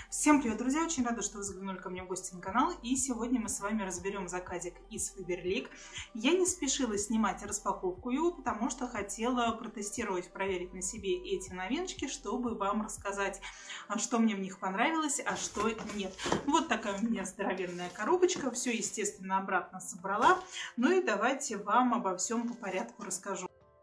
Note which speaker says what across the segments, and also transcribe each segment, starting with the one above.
Speaker 1: Всем привет, друзья! Очень рада, что вы заглянули ко мне в гости на канал. И сегодня мы с вами разберем заказик из Faberlic. Я не спешила снимать распаковку его, потому что хотела протестировать, проверить на себе эти новиночки, чтобы вам рассказать, что мне в них понравилось, а что нет. Вот такая у меня здоровенная коробочка. Все, естественно, обратно собрала. Ну и давайте вам обо всем по порядку расскажу.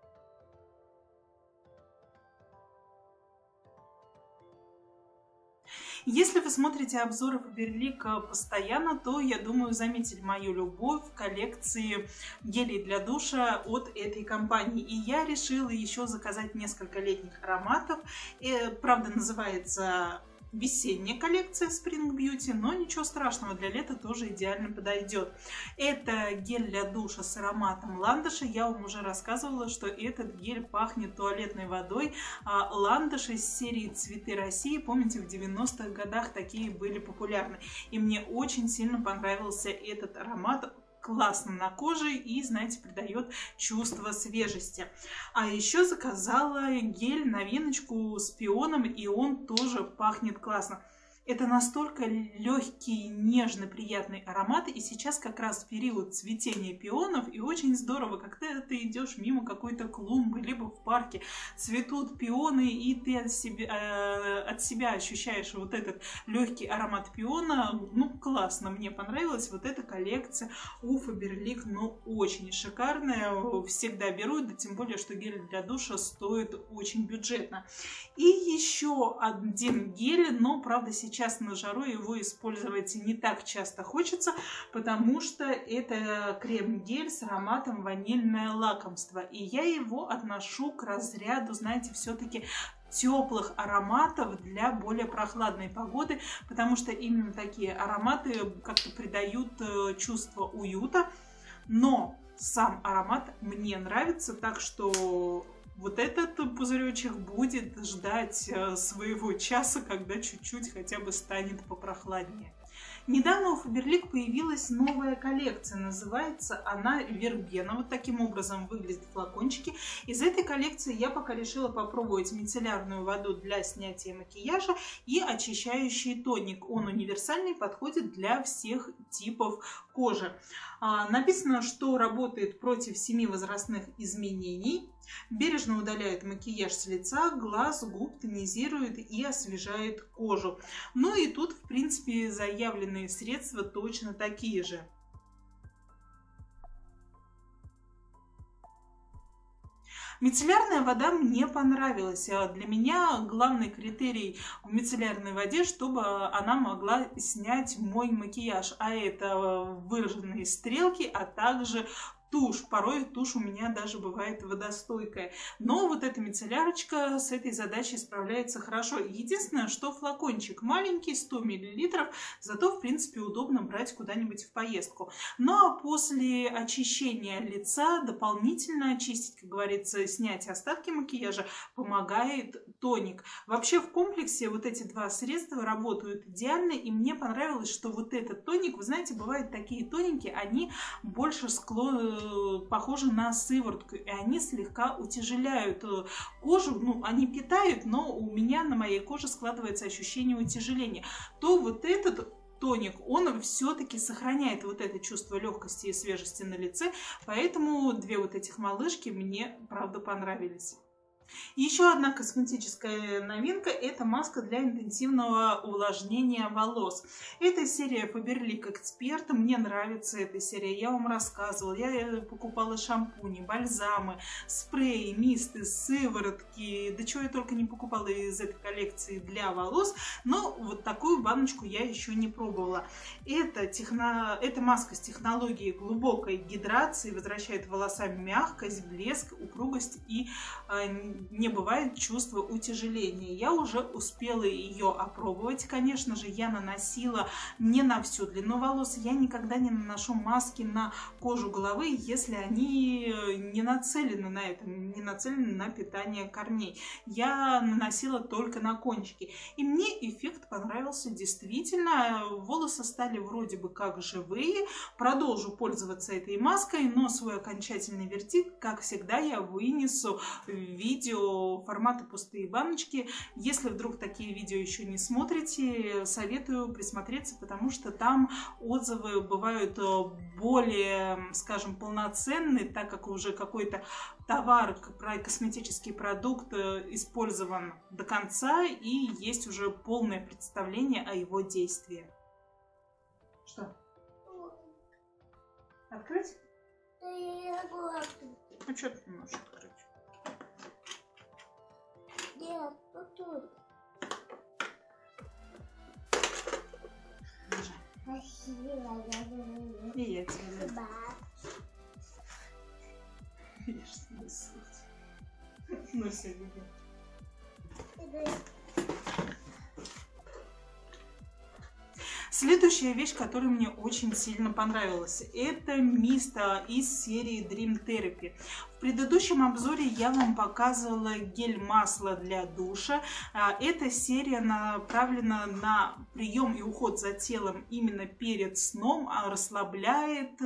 Speaker 1: Если вы смотрите обзоры Faberlic постоянно, то, я думаю, заметили мою любовь к коллекции гелей для душа от этой компании. И я решила еще заказать несколько летних ароматов. Правда, называется весенняя коллекция Spring Beauty, но ничего страшного, для лета тоже идеально подойдет. Это гель для душа с ароматом ландыша. Я вам уже рассказывала, что этот гель пахнет туалетной водой. Ландыш из серии «Цветы России». Помните, в 90-х годах такие были популярны. И мне очень сильно понравился этот аромат. Классно на коже и, знаете, придает чувство свежести. А еще заказала гель, новиночку с пионом, и он тоже пахнет классно. Это настолько легкий, нежный, приятный аромат. И сейчас как раз период цветения пионов. И очень здорово, когда ты идешь мимо какой-то клумбы, либо в парке, цветут пионы, и ты от себя ощущаешь вот этот легкий аромат пиона. Ну, классно, мне понравилась вот эта коллекция у Faberlic. Ну, очень шикарная. Всегда беру, да тем более, что гель для душа стоит очень бюджетно. И еще один гель, но, правда, сейчас на жару его использовать не так часто хочется, потому что это крем-гель с ароматом ванильное лакомство. И я его отношу к разряду, знаете, все-таки теплых ароматов для более прохладной погоды, потому что именно такие ароматы как-то придают чувство уюта. Но сам аромат мне нравится, так что вот этот пузыречек будет ждать своего часа, когда чуть-чуть хотя бы станет попрохладнее. Недавно у Faberlic появилась новая коллекция, называется она Вербена. Вот таким образом выглядят флакончики. Из этой коллекции я пока решила попробовать мицеллярную воду для снятия макияжа и очищающий тоник. Он универсальный, подходит для всех типов кожи. Написано, что работает против 7 возрастных изменений, бережно удаляет макияж с лица, глаз, губ, тонизирует и освежает кожу. Ну и тут, в принципе, заявленные средства точно такие же. Мицеллярная вода мне понравилась. Для меня главный критерий в мицеллярной воде, чтобы она могла снять мой макияж. А это выраженные стрелки, а также тушь. Порой тушь у меня даже бывает водостойкая. Но вот эта мицеллярочка с этой задачей справляется хорошо. Единственное, что флакончик маленький, 100 мл, зато, в принципе, удобно брать куда-нибудь в поездку. Ну а после очищения лица, дополнительно очистить, как говорится, снять остатки макияжа, помогает тоник. Вообще в комплексе вот эти два средства работают идеально. И мне понравилось, что вот этот тоник, вы знаете, бывают такие тоники, они больше похожи на сыворотку, и они слегка утяжеляют кожу, ну, они питают, но у меня на моей коже складывается ощущение утяжеления. То вот этот тоник, он все-таки сохраняет вот это чувство легкости и свежести на лице, поэтому две вот этих малышки мне, правда, понравились. Еще одна косметическая новинка – это маска для интенсивного увлажнения волос. Это серия Faberlic Expert. Мне нравится эта серия. Я вам рассказывала. Я покупала шампуни, бальзамы, спреи, мисты, сыворотки. Да чего я только не покупала из этой коллекции для волос. Но вот такую баночку я еще не пробовала. Эта маска с технологией глубокой гидрации возвращает волосам мягкость, блеск, упругость и не бывает чувства утяжеления. Я уже успела ее опробовать. Конечно же, я наносила не на всю длину волос. Я никогда не наношу маски на кожу головы, если они не нацелены на это, не нацелены на питание корней. Я наносила только на кончики. И мне эффект понравился действительно. Волосы стали вроде бы как живые. Продолжу пользоваться этой маской, но свой окончательный вердикт, как всегда, я вынесу в видео видео формата пустые баночки. Если вдруг такие видео еще не смотрите, советую присмотреться, потому что там отзывы бывают более, скажем, полноценные, так как уже какой-то товар, косметический продукт использован до конца и есть уже полное представление о его действии. Что? Открыть? Ну что ты не можешь открыть?
Speaker 2: Нет, тут.
Speaker 1: Держи.
Speaker 2: Спасибо,
Speaker 1: И я тебе
Speaker 2: да.
Speaker 1: ешь себе суть. Ну все, люби. Следующая вещь, которая мне очень сильно понравилась, это мист из серии Dream Therapy. В предыдущем обзоре я вам показывала гель-масло для душа. Эта серия направлена на прием и уход за телом именно перед сном, расслабляет,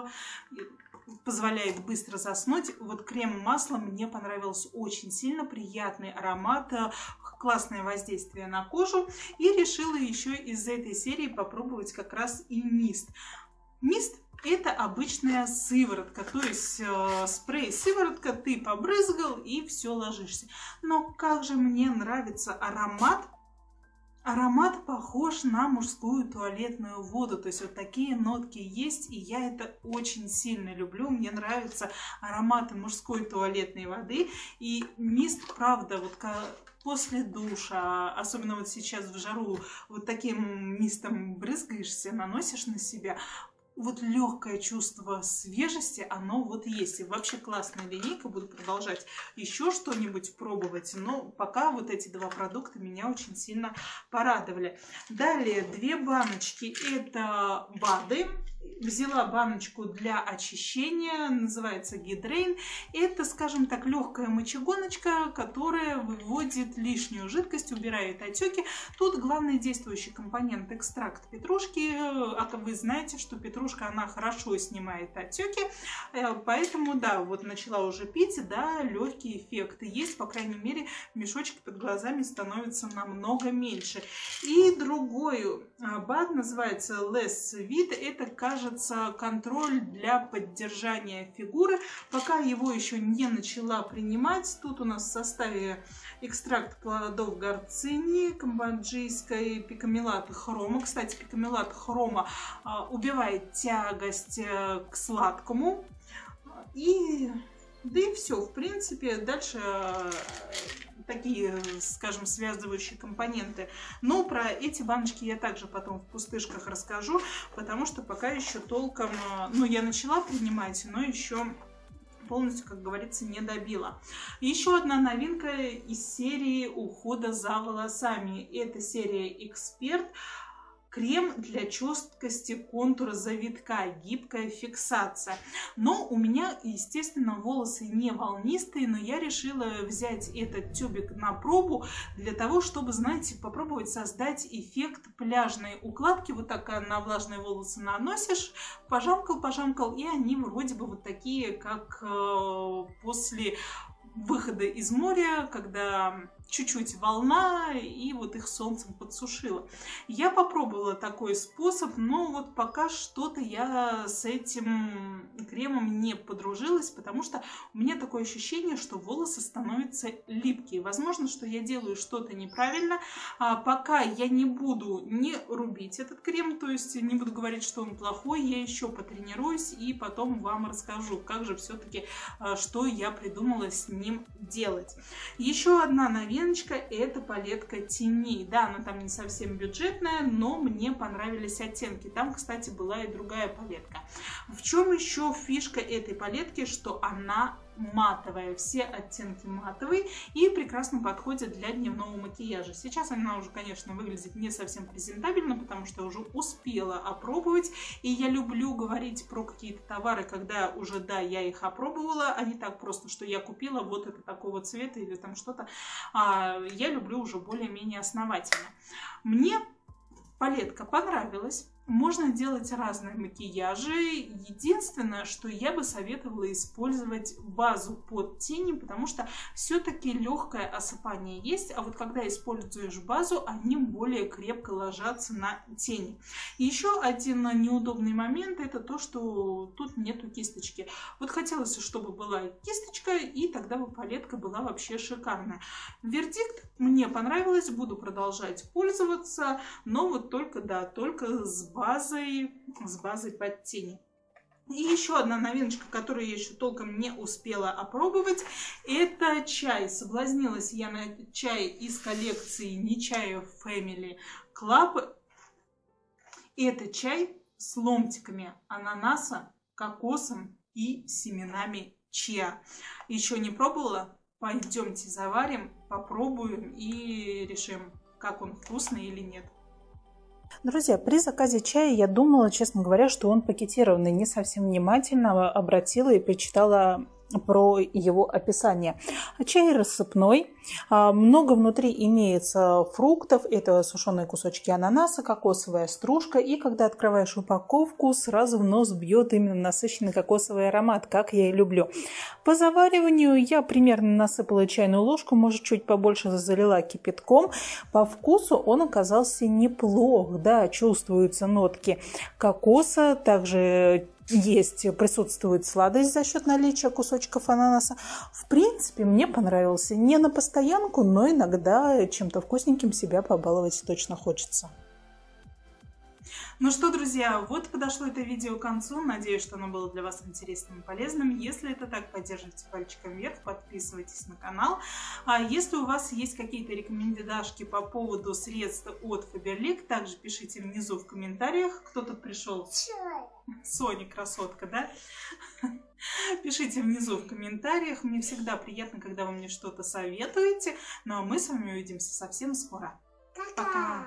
Speaker 1: позволяет быстро заснуть. Вот крем-масло мне понравилось очень сильно, приятный аромат, классное воздействие на кожу. И решила еще из этой серии попробовать как раз и мист. Мист — это обычная сыворотка, то есть спрей-сыворотка, ты побрызгал и все, ложишься. Но как же мне нравится аромат. Аромат похож на мужскую туалетную воду, то есть вот такие нотки есть, и я это очень сильно люблю. Мне нравятся ароматы мужской туалетной воды, и мист, правда, вот после душа, особенно вот сейчас в жару, вот таким мистом брызгаешься, наносишь на себя. Вот легкое чувство свежести, оно вот есть. И вообще классная линейка, буду продолжать еще что-нибудь пробовать, но пока вот эти два продукта меня очень сильно порадовали. Далее 2 баночки, это БАДы. Взяла баночку для очищения, называется Гидрейн. Это, скажем так, легкая мочегоночка, которая выводит лишнюю жидкость, убирает отеки. Тут главный действующий компонент — экстракт петрушки. А вы знаете, что петрушка, она хорошо снимает отеки, поэтому, да, вот начала уже пить, да, легкие эффекты есть, по крайней мере, мешочки под глазами становятся намного меньше. И другой БАД называется Less With, это, кажется, контроль для поддержания фигуры. Пока его еще не начала принимать. Тут у нас в составе экстракт плодов горцини, камбоджийской пикамелат хрома. Кстати, пикамелат хрома убивает тягость к сладкому. Да и все, в принципе, дальше такие, скажем, связывающие компоненты. Но про эти баночки я также потом в пустышках расскажу, потому что пока еще толком, ну, я начала принимать, но еще полностью, как говорится, не добила. Еще одна новинка из серии ухода за волосами. Это серия Эксперт. Крем для четкости контура завитка, гибкая фиксация. Но у меня, естественно, волосы не волнистые, но я решила взять этот тюбик на пробу для того, чтобы, знаете, попробовать создать эффект пляжной укладки. Вот так на влажные волосы наносишь, пожамкал, и они вроде бы вот такие, как после выхода из моря, когда чуть-чуть волна, и вот их солнцем подсушило. Я попробовала такой способ, но вот пока что-то я с этим кремом не подружилась, потому что у меня такое ощущение, что волосы становятся липкие. Возможно, что я делаю что-то неправильно. Пока я не буду не рубить этот крем, то есть не буду говорить, что он плохой, я еще потренируюсь и потом вам расскажу, как же все-таки, что я придумала с ним делать. Еще одна новинка. Это палетка теней. Да, она там не совсем бюджетная, но мне понравились оттенки. Там, кстати, была и другая палетка. В чем еще фишка этой палетки, что она матовая. Все оттенки матовые и прекрасно подходят для дневного макияжа. Сейчас она уже, конечно, выглядит не совсем презентабельно, потому что я уже успела опробовать. И я люблю говорить про какие-то товары, когда уже, да, я их опробовала, а не так просто, что я купила вот это такого цвета или там что-то. Я люблю уже более-менее основательно. Мне палетка понравилась. Можно делать разные макияжи. Единственное, что я бы советовала использовать базу под тени, потому что все-таки легкое осыпание есть, а вот когда используешь базу, они более крепко ложатся на тени. И еще один неудобный момент — это то, что тут нету кисточки. Вот хотелось, чтобы была кисточка, и тогда бы палетка была вообще шикарная. Вердикт: мне понравилось, буду продолжать пользоваться, но вот только, да, только с базой под тени. И еще одна новиночка, которую я еще толком не успела опробовать, это чай. Соблазнилась я на чай из коллекции Нечаев Family Club. Это чай с ломтиками ананаса, кокосом и семенами чиа. Еще не пробовала? Пойдемте заварим, попробуем и решим, как он, вкусный или нет.
Speaker 3: Друзья, при заказе чая я думала, честно говоря, что он пакетированный. Не совсем внимательно обратила и прочитала про его описание. Чай рассыпной. Много внутри имеется фруктов. Это сушеные кусочки ананаса, кокосовая стружка. И когда открываешь упаковку, сразу в нос бьет именно насыщенный кокосовый аромат, как я и люблю. По завариванию я примерно насыпала чайную ложку, может, чуть побольше, залила кипятком. По вкусу он оказался неплох. Да, чувствуются нотки кокоса, также присутствует сладость за счет наличия кусочков ананаса. В принципе, мне понравился. Не на постоянку, но иногда чем-то вкусненьким себя побаловать точно хочется.
Speaker 1: Ну что, друзья, вот подошло это видео к концу. Надеюсь, что оно было для вас интересным и полезным. Если это так, поддерживайте пальчиком вверх, подписывайтесь на канал. А если у вас есть какие-то рекомендашки по поводу средств от Faberlic, также пишите внизу в комментариях. Кто тут пришел? Соня, красотка, да? Пишите внизу в комментариях. Мне всегда приятно, когда вы мне что-то советуете. Ну а мы с вами увидимся совсем скоро. Пока!